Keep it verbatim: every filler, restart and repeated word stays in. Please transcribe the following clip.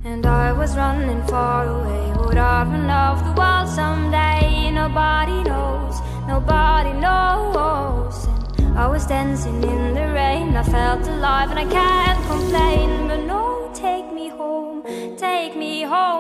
And I was running far away. Would I run off the world someday? Nobody knows, nobody knows. And I was dancing in the rain. I felt alive and I can't complain. But no, take me home, take me home.